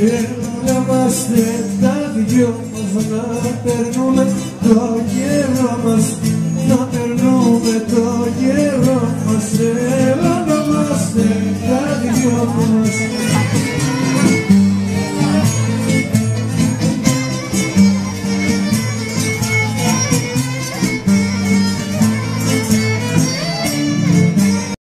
Είμαστε τα δυο μας να περνούμε το καιρό μας, να περνούμε το καιρό μας. Είμαστε τα δυο μας.